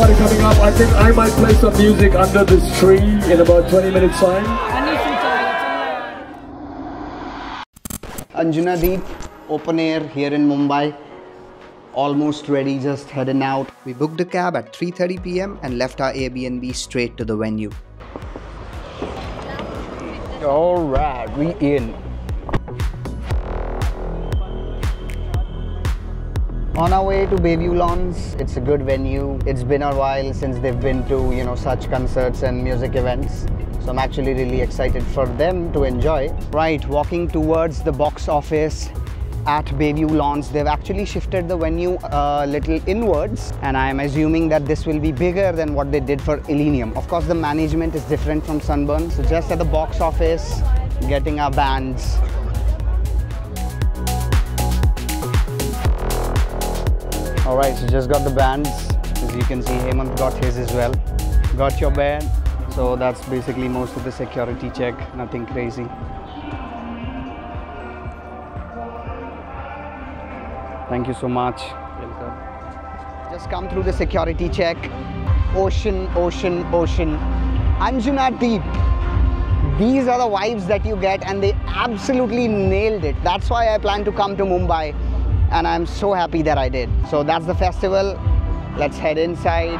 party coming up. I think I might play some music under this tree in about 20 minutes time. ANJUNADEEP Open Air here in Mumbai. Almost ready, just heading out. We booked a cab at 3:30 PM and left our Airbnb straight to the venue. Alright, we in. On our way to Bayview Lawns. It's a good venue. It's been a while since they've been to, such concerts and music events. So I'm actually really excited for them to enjoy. Right, walking towards the box office at Bayview Lawns. They've actually shifted the venue a little inwards, and I'm assuming that this will be bigger than what they did for Illenium. Of course, the management is different from Sunburn. So just at the box office, getting our bands. Alright, so just got the bands. As you can see, Hemant got his as well. Got your band. So that's basically most of the security check, nothing crazy. Thank you so much. Welcome. Just come through the security check. Ocean, ocean, ocean. ANJUNADEEP. These are the vibes that you get, and they absolutely nailed it. That's why I plan to come to Mumbai, and I'm so happy that I did. So that's the festival. Let's head inside.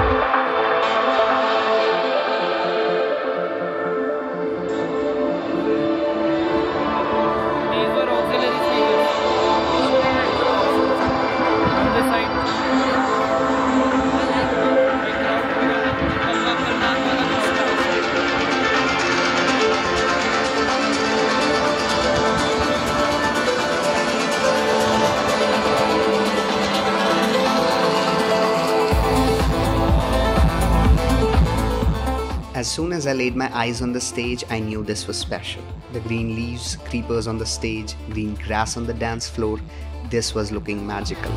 As soon as I laid my eyes on the stage, I knew this was special. The green leaves, creepers on the stage, green grass on the dance floor. This was looking magical.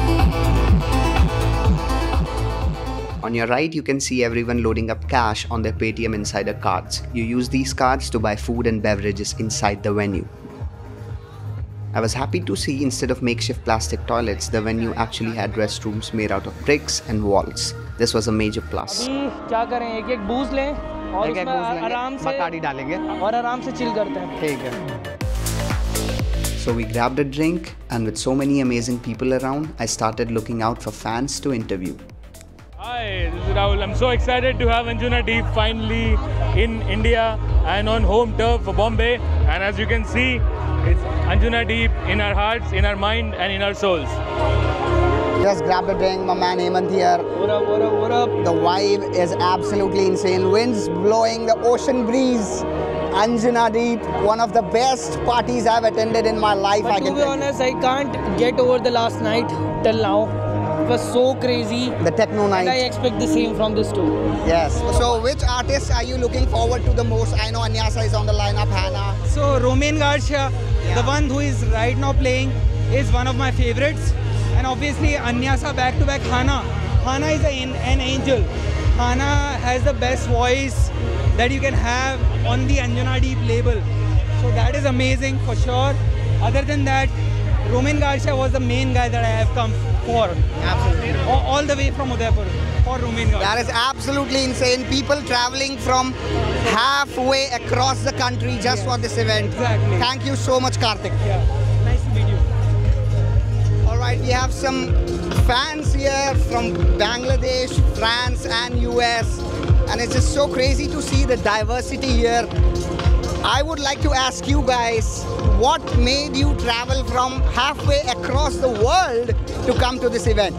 On your right, you can see everyone loading up cash on their Paytm Insider cards. You use these cards to buy food and beverages inside the venue. I was happy to see instead of makeshift plastic toilets, the venue actually had restrooms made out of bricks and walls. This was a major plus. क्या करें, एक बूज लें और उसमें आराम से Bacardi डालेंगे और आराम से चिल करते हैं. ठीक है. So we grabbed a drink, and with so many amazing people around, I started looking out for fans to interview. Hi, this is Rahul. I'm so excited to have ANJUNADEEP finally in India and on home turf for Bombay. And as you can see, it's ANJUNADEEP in our hearts, in our mind, and in our souls. Just grabbed a drink, my man Hemant here. What up, what up, what up? The vibe is absolutely insane. Winds blowing, the ocean breeze. ANJUNADEEP, one of the best parties I've attended in my life. But to be honest, I can't get over the last night till now. It was so crazy. The techno night. And I expect the same from this too. Yes. So which artists are you looking forward to the most? I know Anyasa is on the lineup, Hana. So Romain, Garcia, the one who is right now playing, is one of my favorites. And obviously Anyasa back-to-back Hana. Hana is an angel. Hana has the best voice that you can have on the ANJUNADEEP label. So that is amazing for sure. Other than that, Romain Garcia was the main guy that I have come for. Absolutely. All the way from Udaipur for Romain Garcia. That is absolutely insane. People traveling from halfway across the country just for this event. Exactly. Thank you so much, Karthik. Yeah. Nice to meet you. Alright, we have some fans here from Bangladesh, France and US, and it's just so crazy to see the diversity here. I would like to ask you guys, what made you travel from halfway across the world to come to this event?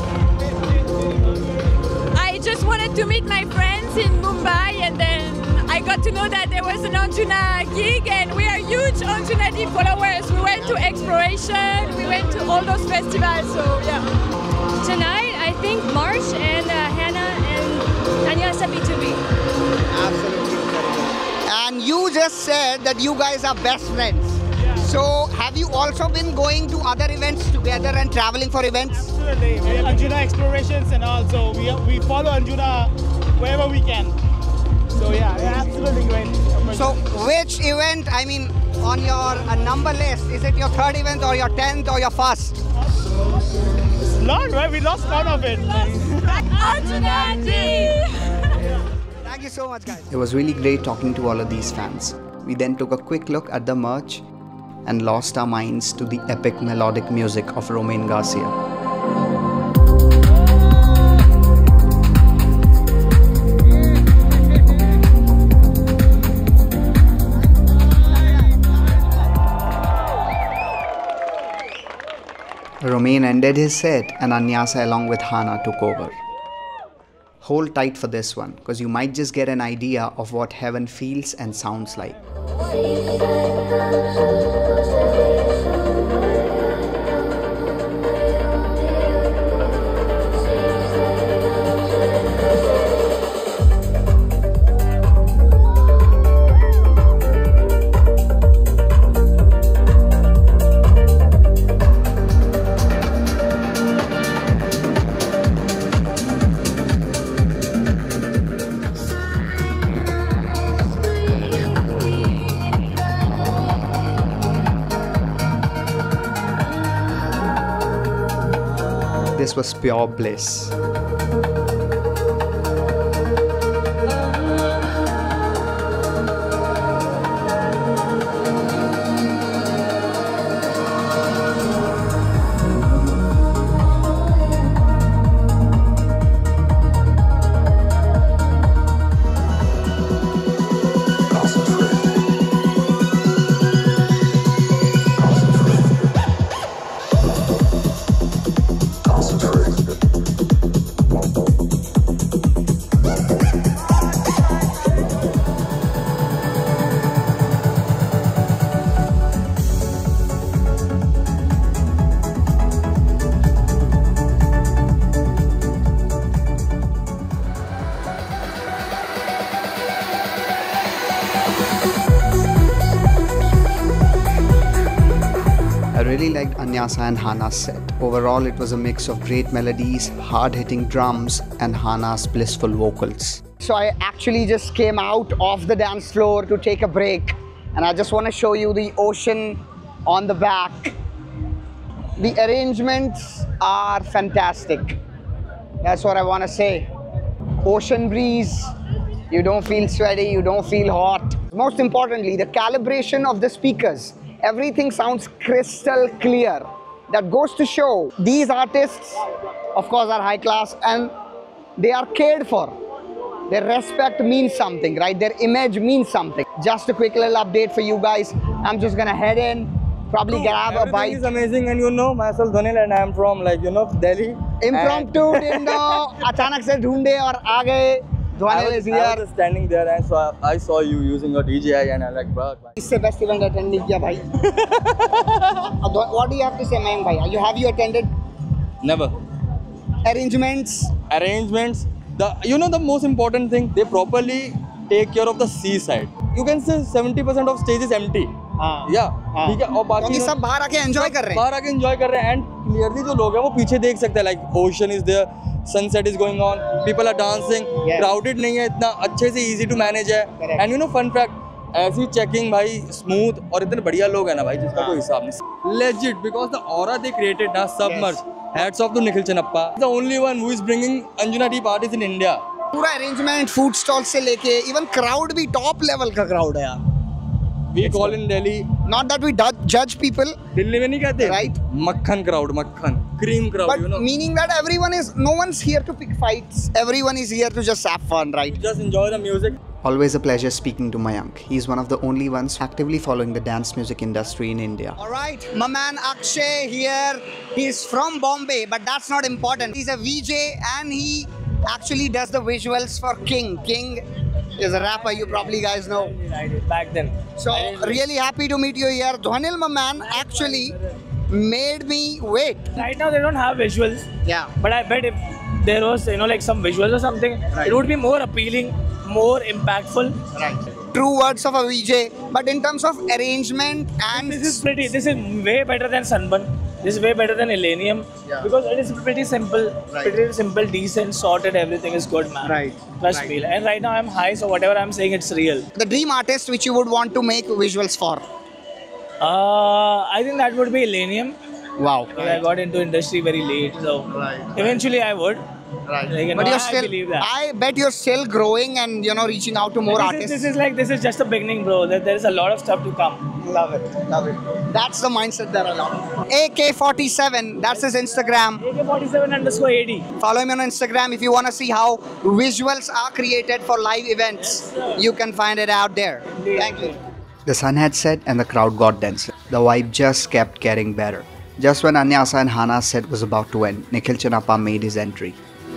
I just wanted to meet my friends in Mumbai, and then I got to know that there was an Anjuna gig, and we are huge ANJUNADEEP followers. We went to Exploration, we went to all those festivals, so yeah. Tonight, I think MARSH and Hana and Anyasa B2B. Absolutely. And you just said that you guys are best friends. Yeah. So have you also been going to other events together and traveling for events? Absolutely. Anjuna explorations and all. So we follow Anjuna wherever we can. So yeah, absolutely great. So which event, I mean, on your number list, is it your third event or your 10th or your first? Lot, right? We lost count of it. ANJUNADEEP! Thank you so much, guys. It was really great talking to all of these fans. We then took a quick look at the merch and lost our minds to the epic melodic music of Romain Garcia. Romain ended his set and Anyasa along with Hana took over. Hold tight for this one, because you might just get an idea of what heaven feels and sounds like. This was pure bliss. I really liked Anyasa and Hana's set. Overall, it was a mix of great melodies, hard-hitting drums, and Hana's blissful vocals. So I actually just came out of the dance floor to take a break, and I just want to show you the ocean on the back. The arrangements are fantastic. That's what I want to say. Ocean breeze, you don't feel sweaty, you don't feel hot. Most importantly, the calibration of the speakers. Everything sounds crystal clear. That goes to show these artists, of course, are high class and they are cared for. Their respect means something, right? Their image means something. Just a quick little update for you guys. I'm just gonna head in, probably grab a bite. Everything is amazing, and you know myself, Dhanil, and I'm from Delhi. Impromptu, didn't know. Achanak se dhoonde aur aa gaye. I was just standing there and so I saw you using your DJI and I'm like, bro. Isse best event attend nahi kiya bhai. What do you have to say, Mayank bhai? Have you attended? Never. Arrangements? Arrangements. The most important thing, they properly take care of the seaside. You can say 70% of stage is empty. Yeah. ठीक है और बाकी सब बाहर आके enjoy कर रहे हैं. बाहर आके enjoy कर रहे हैं and clearly जो लोग हैं वो पीछे देख सकते हैं, like ocean is there, sunset is going on, people are dancing, crowded नहीं है इतना, अच्छे से easy to manage है. And you know fun fact, ऐसी checking भाई smooth और इतने बढ़िया लोग हैं ना भाई जिसका कोई हिसाब नहीं. Legit, because the aura they created ना Submerge. Hats off to Nikhil Chinapa. The only one who is bringing ANJUNADEEP artists in India. पूरा arrangement, food stalls से लेके even crowd भी top level का crowd है यार. We call in Delhi. Not that we judge people. Delhi में नहीं कहते. Right. Makhan crowd, makhan, cream crowd. But you know. Meaning that no one's here to pick fights. Everyone is here to just have fun, right? Just enjoy the music. Always a pleasure speaking to Mayank. He's one of the only ones actively following the dance music industry in India. Alright, my man Akshay here. He's from Bombay, but that's not important. He's a VJ and he actually does the visuals for King. King is a rapper, you probably guys know. I did back then. So really happy to meet you here. Dhanil, my man, actually made me wait. Right now they don't have visuals. Yeah. But I bet if there was, like some visuals or something, it would be more appealing, more impactful. Right. True words of a VJ. But in terms of arrangement and... This is way better than Sunburn. This is way better than Elenium. Yeah. Because it is pretty simple. Right. Pretty simple, decent, sorted, everything is good, man. Right. Trust me. And right now I'm high, so whatever I'm saying, it's real. The dream artist which you would want to make visuals for? I think that would be Elenium. Wow. I got into industry very late, so eventually I would. Right. Like, But you're I still, believe that. I bet you're still growing and reaching out to more artists. This is just the beginning, bro. There is a lot of stuff to come. Love it, love it. That's the mindset that I love. AK47, that's his Instagram. AK47_AD. Follow me on Instagram if you want to see how visuals are created for live events. You can find it out there. Thank you. The sun had set and the crowd got denser. The vibe just kept getting better. Just when Anyasa and Hana's set was about to end, Nikhil Chinapa made his entry.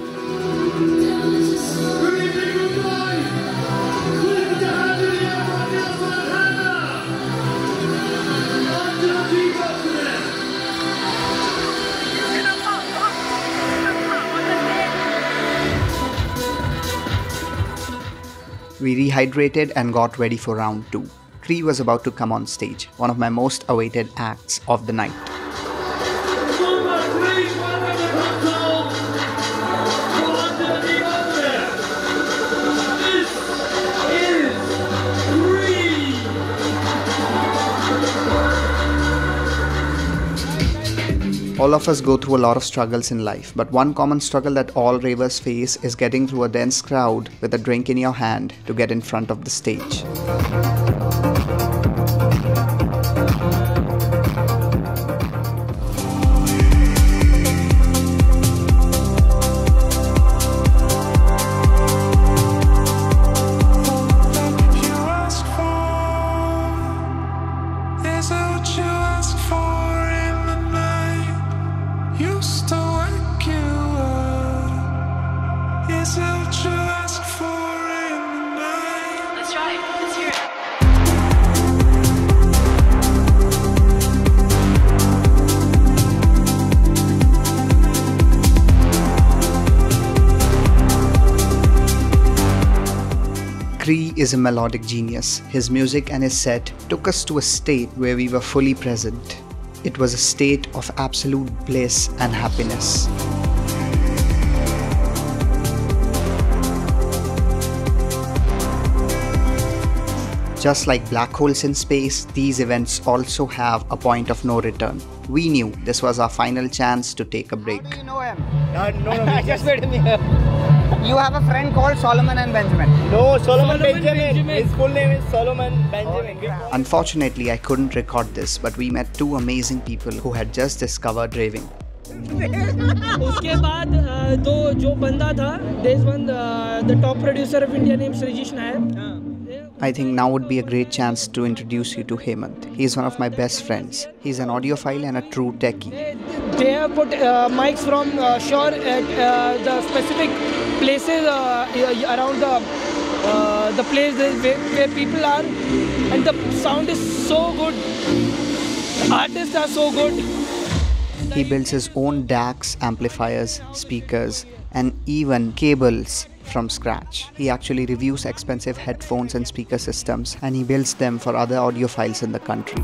We rehydrated and got ready for round 2. CRi was about to come on stage, one of my most awaited acts of the night. All of us go through a lot of struggles in life, but one common struggle that all ravers face is getting through a dense crowd with a drink in your hand to get in front of the stage. CRi is a melodic genius. His music and his set took us to a state where we were fully present. It was a state of absolute bliss and happiness. Just like black holes in space, these events also have a point of no return. We knew this was our final chance to take a break. How do you know him? No, just wait a minute. You have a friend called Solomon and Benjamin. No, Solomon Benjamin. His full name is Solomon Benjamin. Unfortunately, I couldn't record this, but we met two amazing people who had just discovered raving. उसके बाद जो बंदा था, there's one the top producer of India named Srijish Nair. I think now would be a great chance to introduce you to Hemant. He is one of my best friends. He's an audiophile and a true techie. They have put mics from Shure at the specific places around the place where people are, and the sound is so good. The artists are so good. He builds his own DACs, amplifiers, speakers, and even cables from scratch. He actually reviews expensive headphones and speaker systems, and he builds them for other audiophiles in the country.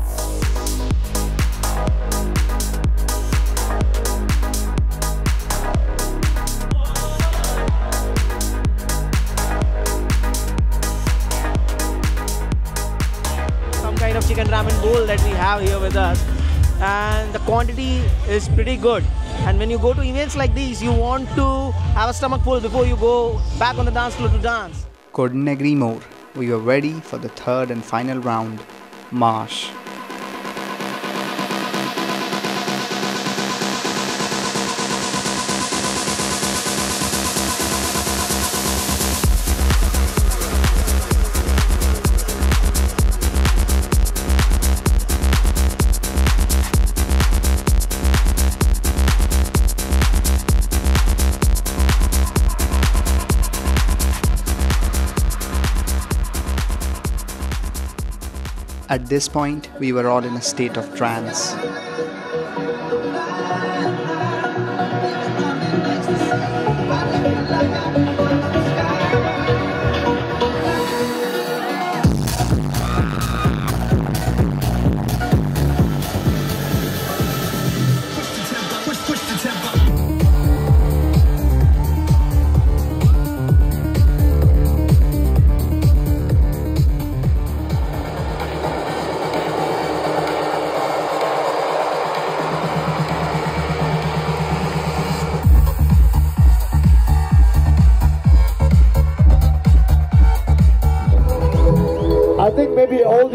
Some kind of chicken ramen bowl that we have here with us, and the quantity is pretty good. And when you go to events like these, you want to have a stomach full before you go back on the dance floor to dance. Couldn't agree more. We were ready for the third and final round, MARSH. At this point, we were all in a state of trance.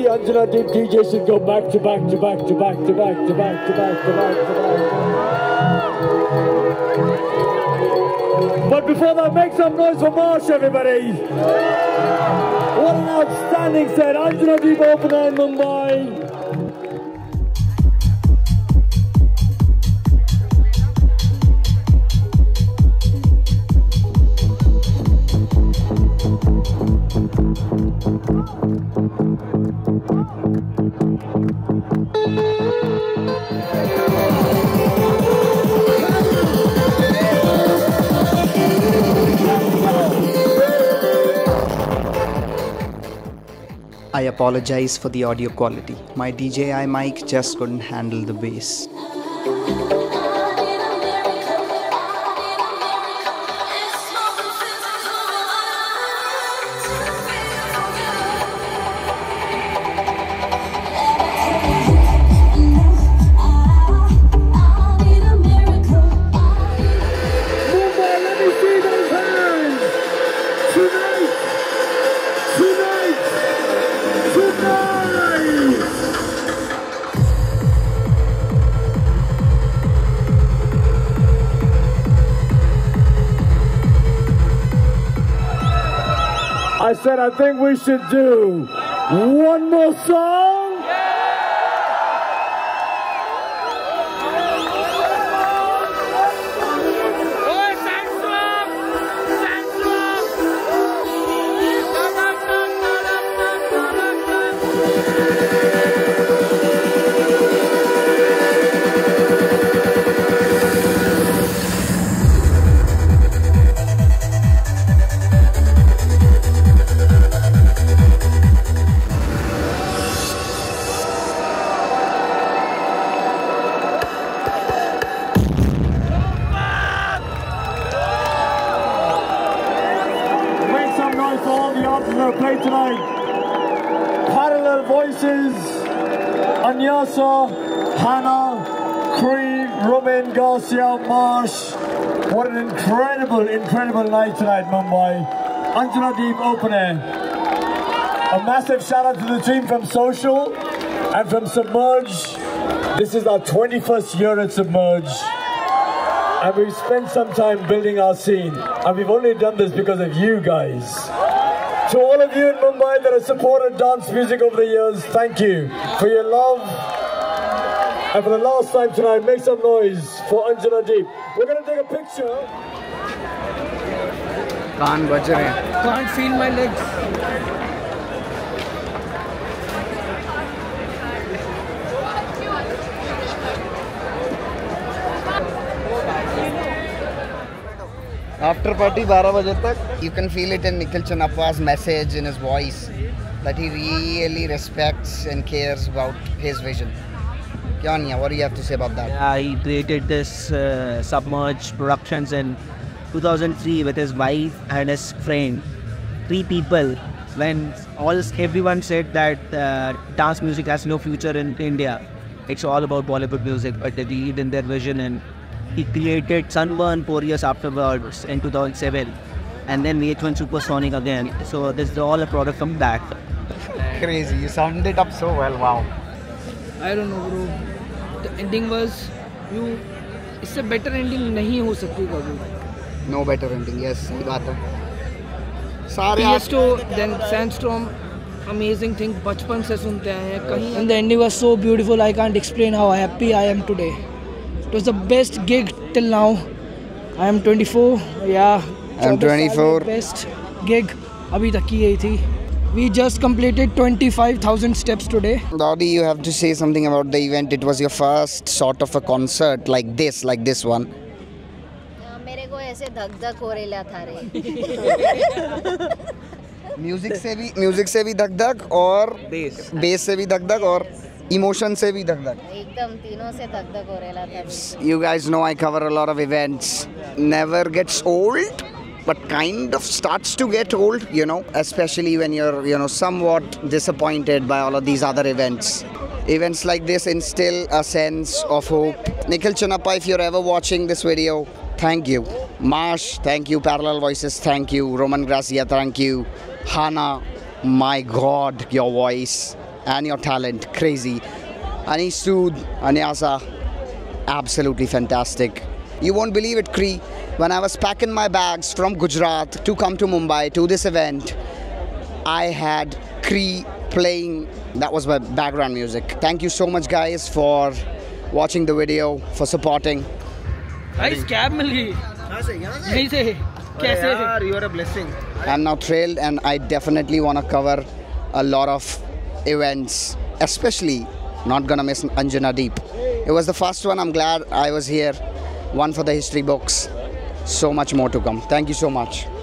ANJUNADEEP DJs should go back to back to back to back to back to back to back to back to back. But before that, make some noise for MARSH, everybody. What an outstanding set. ANJUNADEEP Open Air Mumbai. I apologize for the audio quality. My DJI mic just couldn't handle the bass. I said I think we should do one more song. Play tonight. Parallel voices, Anyasa, Hana, CRi, Romain, Garcia, MARSH. What an incredible night tonight, Mumbai. ANJUNADEEP Open Air. A massive shout out to the team from Social and from Submerge. This is our 21st year at Submerge. And we've spent some time building our scene. And we've only done this because of you guys. To all of you in Mumbai that have supported dance music over the years, thank you for your love. And for the last time tonight, make some noise for ANJUNADEEP. We're going to take a picture. Can't feel my legs. After party 12 baje tak, you can feel it in Nikhil Chinapa's message in his voice that he really respects and cares about his vision. Kyanya, what do you have to say about that? Yeah, he created this Submerge Productions in 2003 with his wife and his friend. 3 people. When everyone said that dance music has no future in India, it's all about Bollywood music, but they believed in their vision and he created Sunburn 4 years afterwards in 2007 and then VH1 Supersonic again. So this is all a product from that. Crazy, you summed it up so well, wow. I don't know bro. The ending was, इससे better ending नहीं हो सकती कभी. No better ending, yes, सही बात है. Tiesto, then Sandstorm, amazing thing, बचपन से सुनते हैं कहीं. And the ending was so beautiful, I can't explain how happy I am today. It was the best gig till now. I am 24. Yeah. I'm 24. Best gig abhi tak ki yahi thi. We just completed 25,000 steps today. Dodi, you have to say something about the event. It was your first sort of a concert like this one. मेरे को ऐसे धक-धक हो रहा था रे. Music से भी धक-धक और बेस से भी धक-धक और इमोशन से भी धक-धक. एकदम तीनों से धक-धक हो रहा था. You guys know I cover a lot of events. Never gets old, but kind of starts to get old, you know, especially when you're, somewhat disappointed by all of these other events. Events like this instill a sense of hope. Nikhil Chinapa, if you're ever watching this video, thank you. MARSH, thank you. Parallel Voices, thank you. Roman, Garcia, thank you. Hana, my God, your voice. and your talent. Crazy. Anish Sood, Anyasa, absolutely fantastic. You won't believe it, Cri. When I was packing my bags from Gujarat to come to Mumbai to this event, I had Cri playing. That was my background music. Thank you so much, guys, for watching the video, for supporting. Nice cab mili. You are a blessing. I'm now thrilled, and I definitely want to cover a lot of events, especially not gonna miss ANJUNADEEP. It was the first one. I'm glad I was here. One for the history books. So much more to come. Thank you so much.